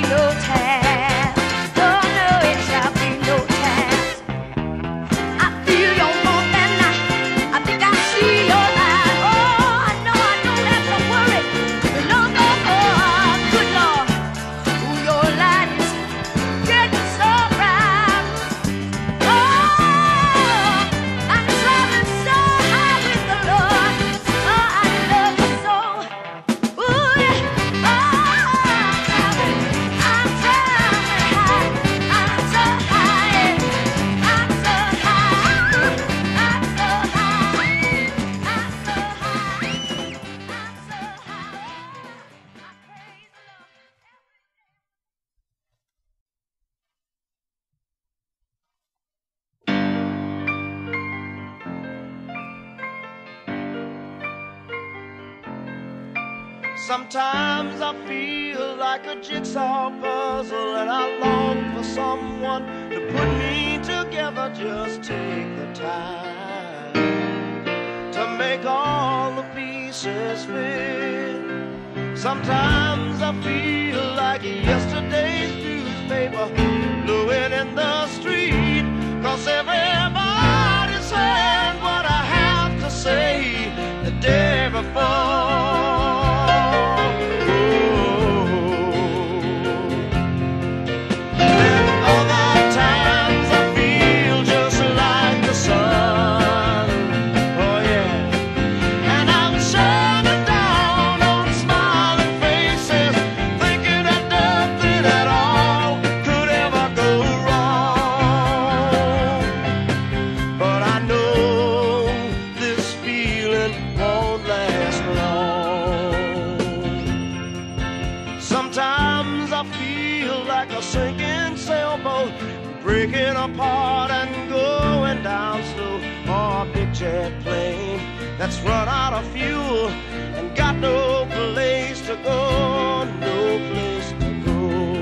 no task. No, no, it shall be no task. I feel your warmth and I think I see your eyes. Oh, I don't have to worry no more. Good Lord, ooh, your light is getting so bright. Oh, I'm traveling so high with the Lord. Oh, I love you so. Ooh, yeah. Oh, I'm traveling high. I'm so high. I'm so high. I'm so high. I'm so high. I'm so high. I praise the Lord. Sometimes I feel like a jigsaw puzzle, and I long for someone to put me together. Just take the time to make all the pieces fit. Sometimes I feel like yesterday's newspaper blowing in the street, 'cause everybody's saying what I have to say the day before. Sometimes I feel like a sinking sailboat, breaking apart and going down slow, or a big jet plane that's run out of fuel and got no place to go, no place to go.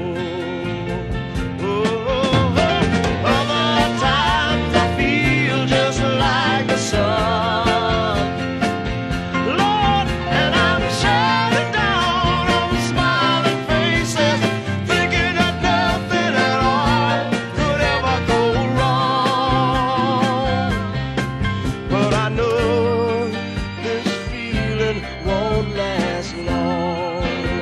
Other times I feel just like the sun, Lord, and I'm shutting down on smiling faces, thinking that nothing at all could ever go wrong. But I know this feeling won't last long.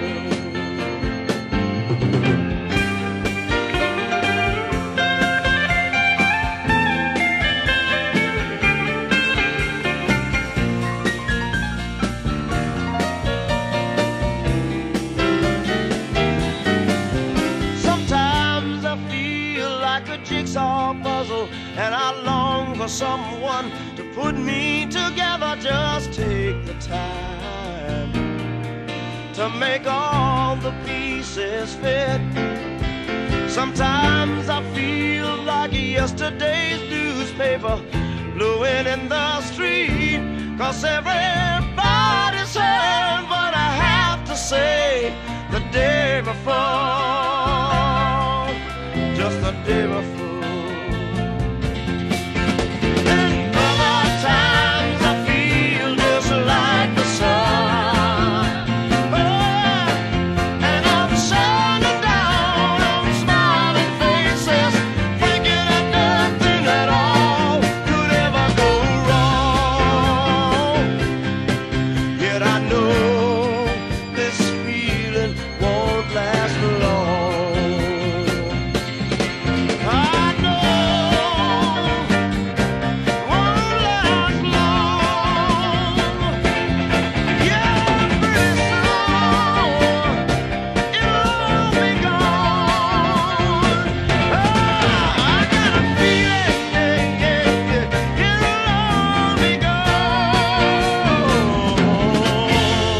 Sometimes I feel like a jigsaw puzzle, and I long for someone to put me together. Just take the time to make all the pieces fit. Sometimes I feel like yesterday's newspaper blowing in the street, 'cause everybody's saying what I have to say the day before, just the day before. And other times I feel just like the sun, and I'm shining down on smiling faces, thinking that nothing at all could ever go wrong. Yet I know this feeling won't last long. I know it won't last long. Yeah, pretty soon it'll be gone. I got a feeling, it'll all be gone.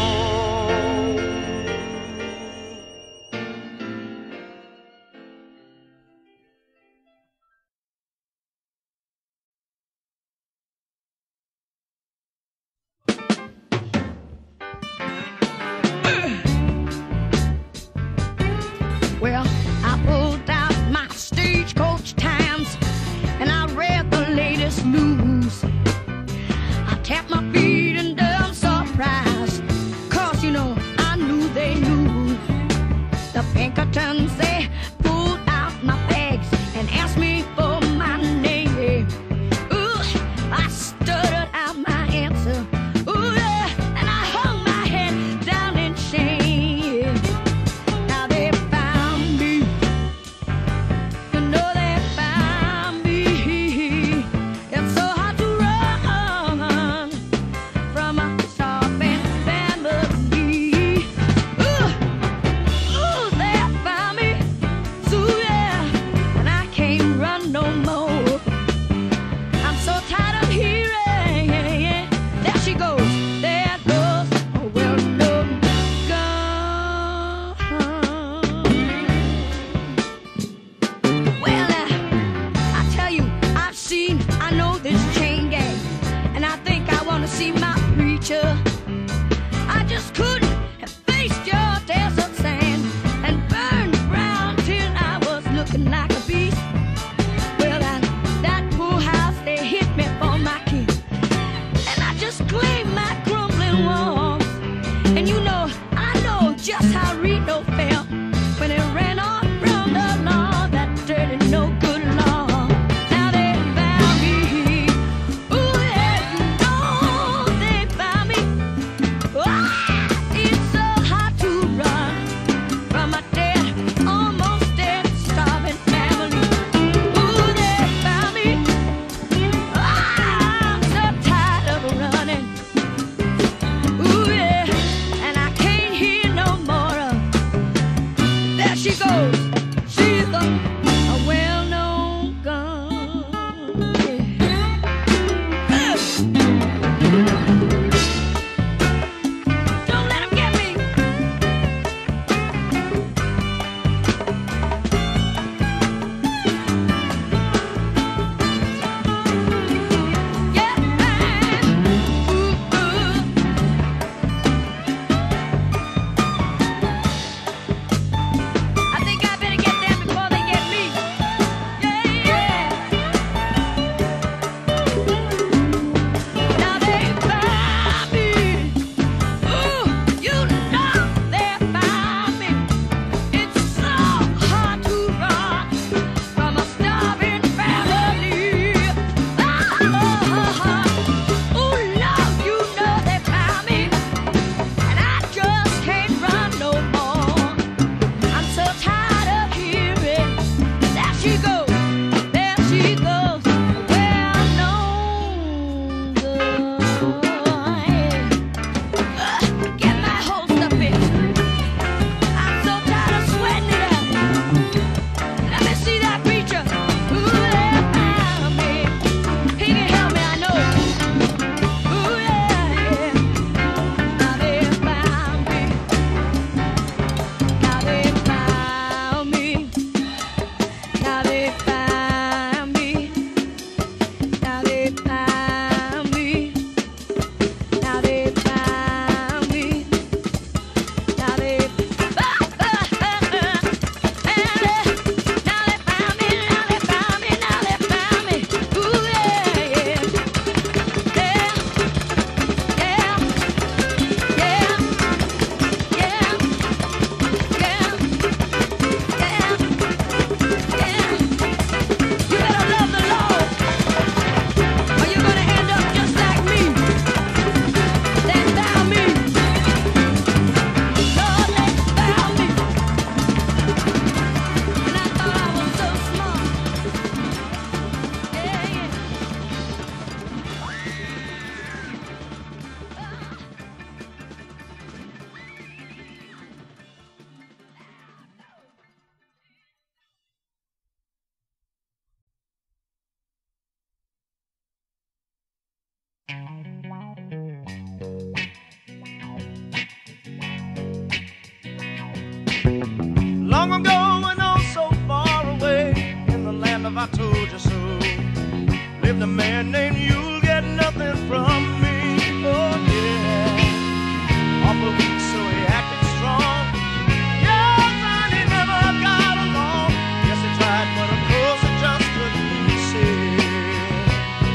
Long ago and oh so far away, in the land of I told you so, lived a man named You'll Get Nothing From Me. Oh yeah, awful weak so he acted strong. Yes, and he never got along. Yes, he tried, but of course it just couldn't be said.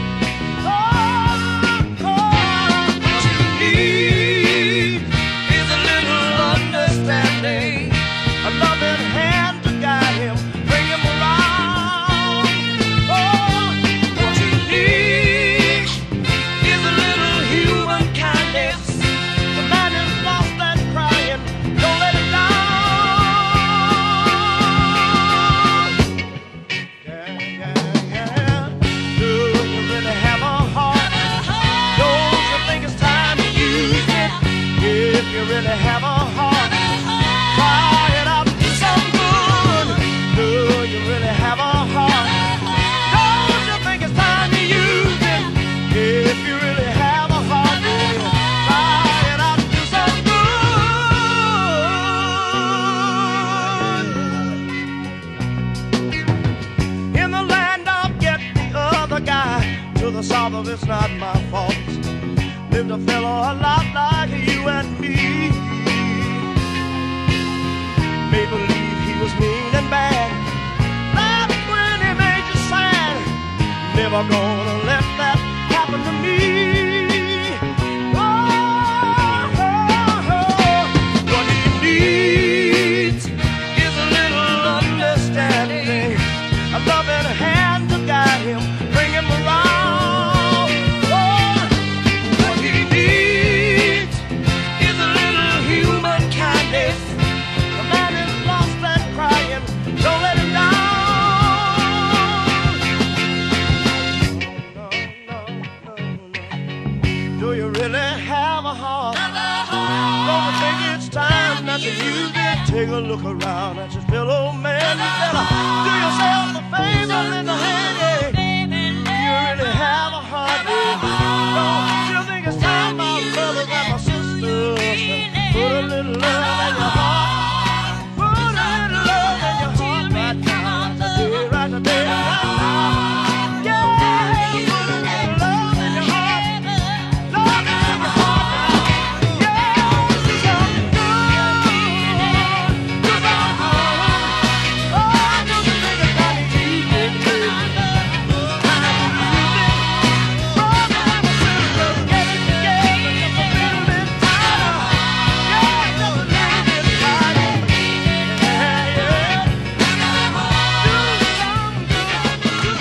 What you need is a little understanding, a loving hand to guide him, bring him around. Oh, what you need is a little human kindness. The man is lost and crying, don't let him down. Yeah. Do you really have a heart? Don't you think it's time to use it? If you really have a heart, try it out, do some good. Do you really have a heart? Don't you think it's time to use it? If you really have a heart, try it out, do some good. In the land I'll get the other guy. To the south of it's not my fault. Lived a fellow a lot like you and me. Made believe he was mean and bad. That's when he made you sad. Never gonna let that happen to me. What he needs is a little understanding, a loving hand to guide him, bring him around. What he needs is a little human kindness. The man is lost and crying, don't let him down. No. Do you really have a heart? Don't you think it's time that you use it? Take a look around at your fellow man. You better do yourself a favor, lend a hand, yeah. Do you really have a heart? Don't you think it's time, my brothers and my sisters, put a little love in your heart? Put a little love in your heart right now, right today, right now. Yeah, put a little love in your heart, love in your heart now. Yeah, do something good, do something good. Oh, don't you think it's time to use it? Time to use it. Brothers and sisters, get it together just a little bit tighter. Yeah, just a little bit tighter. Yeah, yeah. Do something good, do something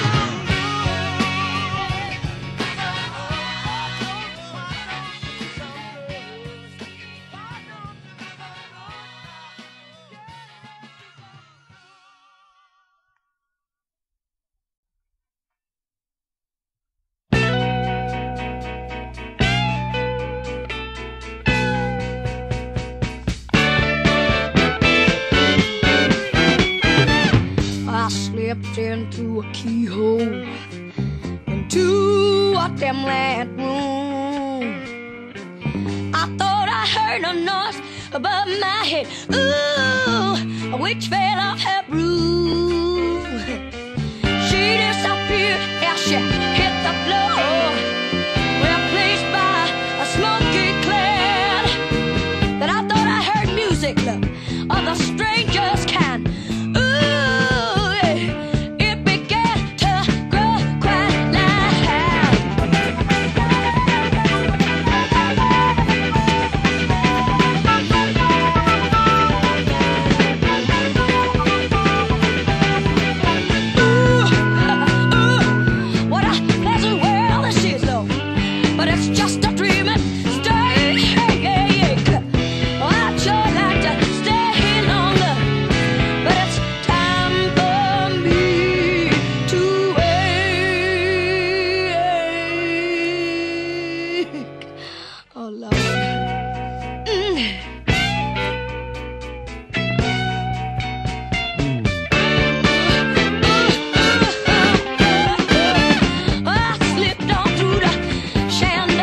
I slipped in through a keyhole into a dim lit room. I thought I heard a noise above my head, ooh, a witch fell off her roof. She disappeared as she hit the floor, replaced by a smoky cloud. Then I thought I heard music, love, of the strangest kind. It began to grow quite loud. What a pleasant world this is, though. But it's just a dream and stay. I'd sure like to stay longer, but it's time for me to wake. Oh, Lord. I slipped on through the chandelier.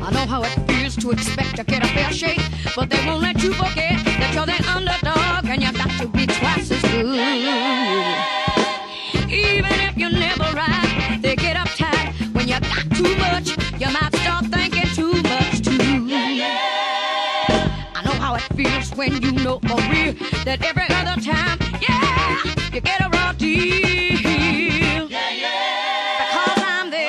I know how it feels to expect to get a fair shake, but they won't let you forget that you're the underdog and you got to be twice as good. Even if you're never right, they get uptight when you got too much. You might start thinking too much too. I know how it feels when you know for real that every other time, yeah, you get a raw deal. Because I'm the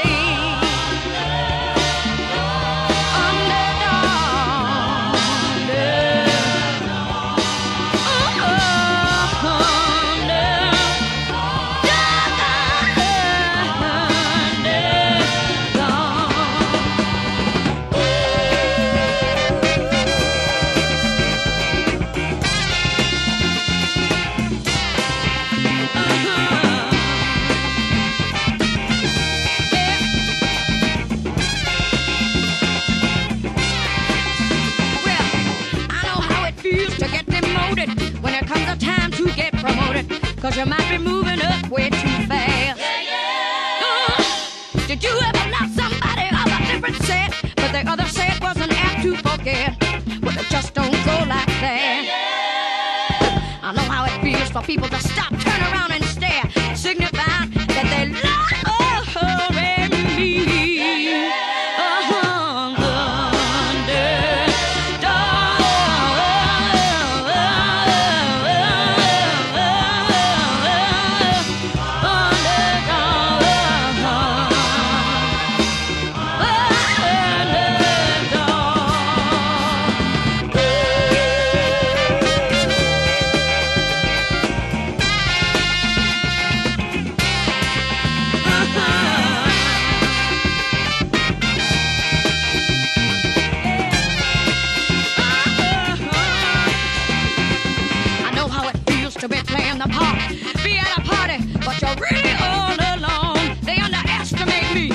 when it comes a time to get promoted, cause you might be moving up way too fast. Did you ever love somebody of a different set, but the other set wasn't apt to forget? Well, it just don't go like that. I know how it feels for people to stop, turn around and stare, signifying that they love me. To be playing the part, be at a party, but you're really all alone. They underestimate me.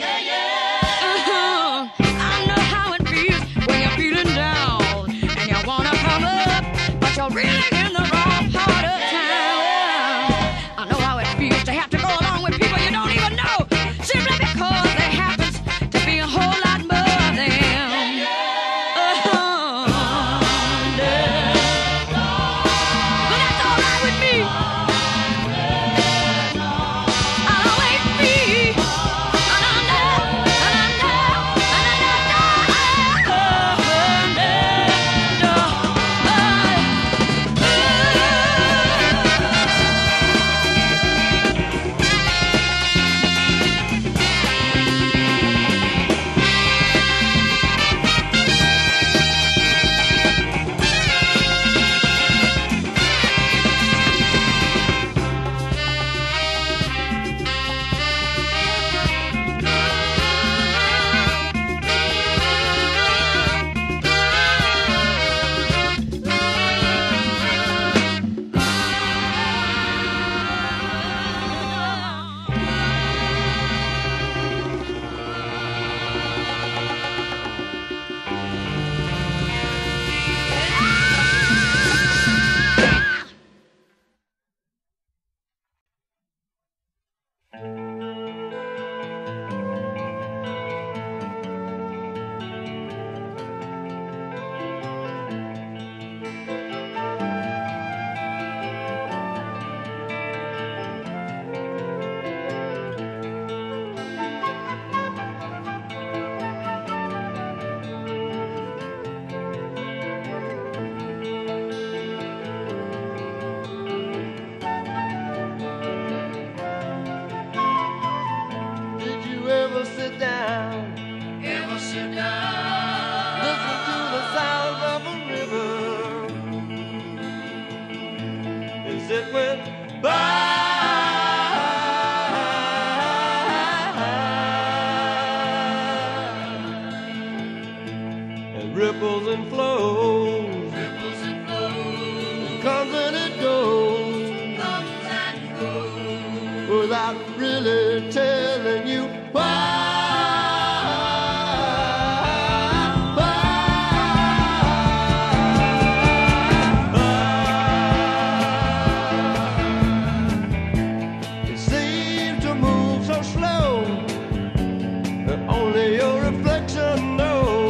I know how it feels when you're feeling down and you wanna come up, but you're really in the wrong part of town. I know how it feels to have to go along with people you don't even know, simply because there happens to be a whole lot more of them. It went by and ripples and flows, comes and it goes, without really telling you why. Only your reflection knows.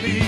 be.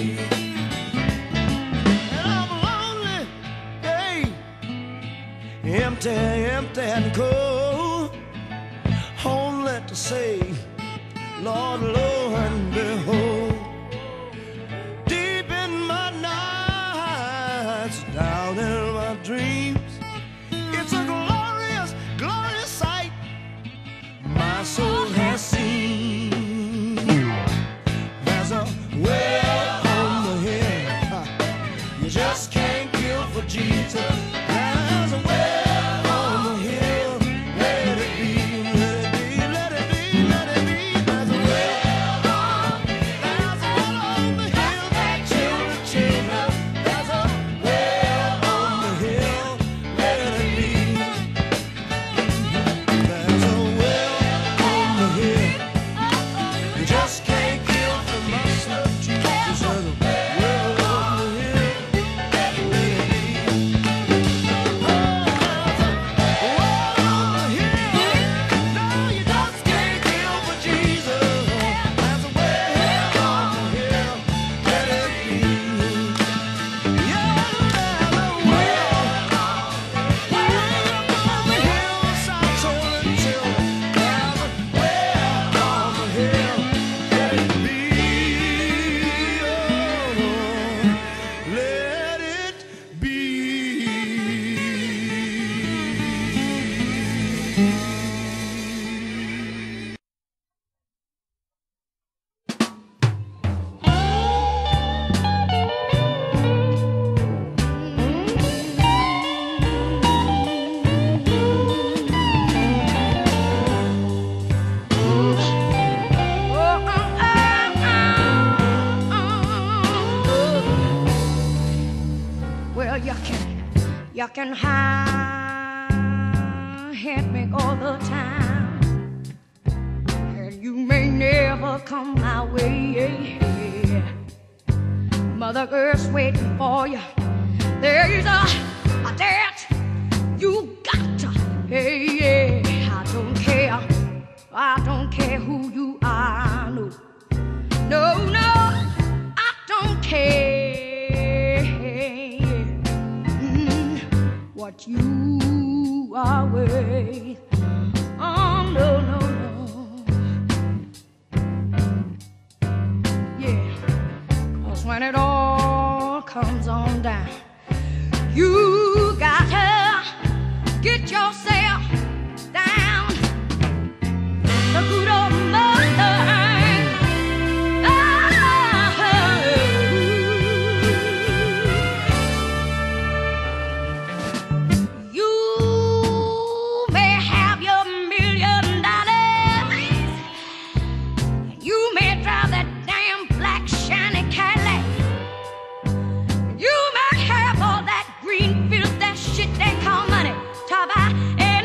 And I'm lonely, hey, empty, empty and cold, only to say, Lord, lo and behold, deep in my nights, down in my dreams, it's a glorious, glorious sight my soul has seen. There's a well on the hill you just can't kill for Jesus. There's a well on the hill, let it be, let it be, let it be, let it be. There's a well on the hill that children, children. There's a well on the hill, let it be. There's a well on the hill you just can't kill for much of Jesus. There's a well on the hill, let it be. Oh, there's a well on the hill, no, you just can't kill for Jesus. There's a well on the hill, let it be. Yeah, there's a well on the hillside, children, children. There's a well on the hill, let it be. Oh, let it be. Well, you can hit me all the time, and you may never come my way. Mother Earth's waiting for you. There's a debt you got to pay. I don't care who you are. No, I don't care what you are worth. Oh, no. Yeah, 'cause when it all comes on down, you gotta get yourself down. The good old mother. You may have your $1,000,000. You may drive that damn black shiny Cadillac. You may have all that green filth, that shit they call money, to buy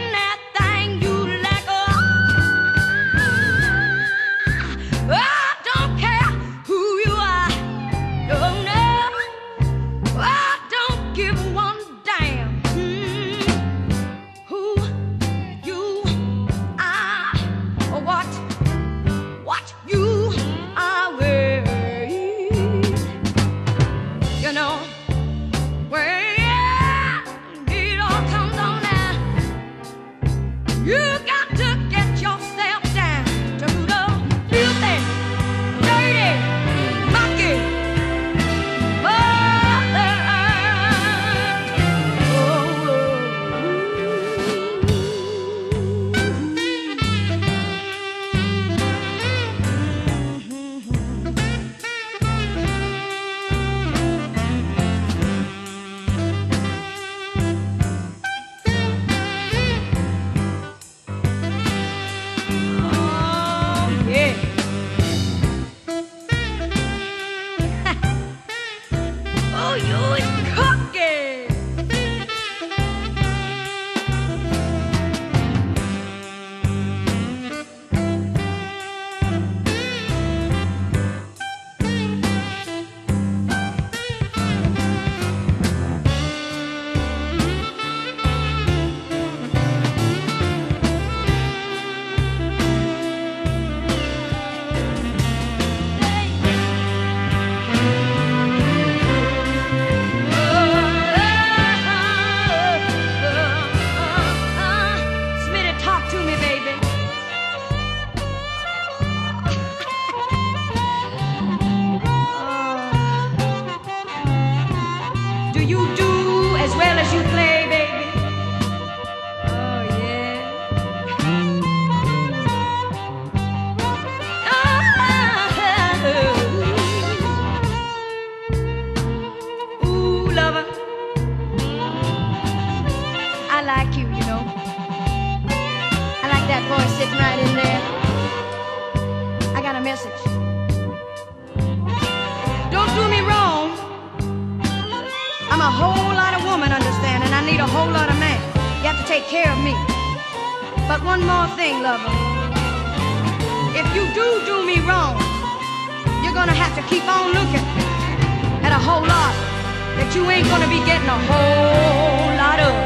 take care of me. But one more thing, lover. If you do me wrong, you're gonna have to keep on looking at a whole lot that you ain't gonna be getting a whole lot of.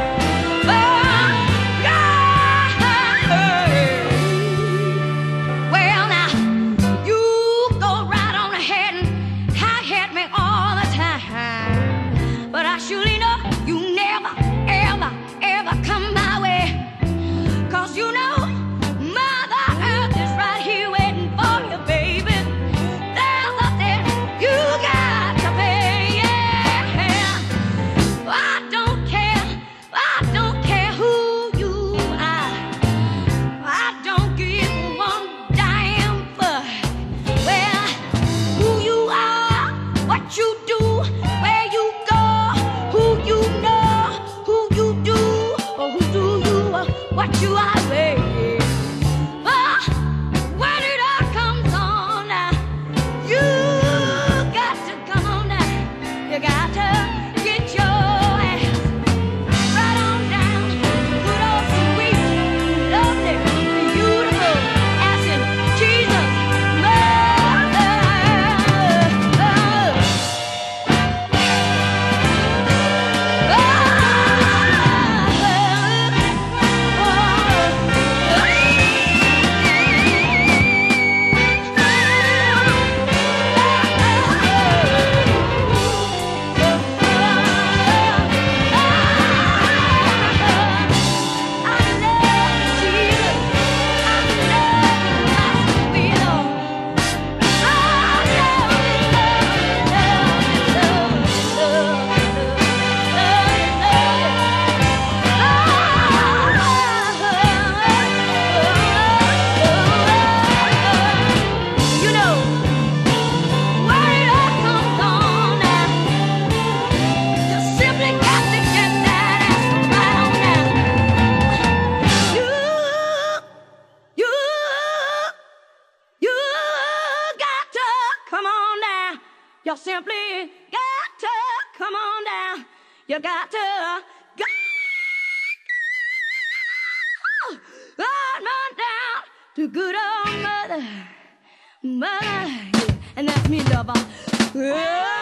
Well, now, you go right on ahead and hit me all the time. But I surely know you never, ever, ever come my way. 'Cause you know Mother Earth is right here waiting for you, baby. There's a debt you got to pay, yeah. I don't care who you are. I don't give one damn fuck. Well, who you are, what you do, where you go, who you know, who you do, or who do you, what you are, baby. When it all comes on, you got to come on now. You got to get your ass right on down to good old sweet, lovely, beautiful ass in Jesus' mother. You know, when it all comes on now, you simply got to get that ass right on down. You got to come on down. You simply got to come on down. You got to go on down to good old mother, yeah. And that's me, lover.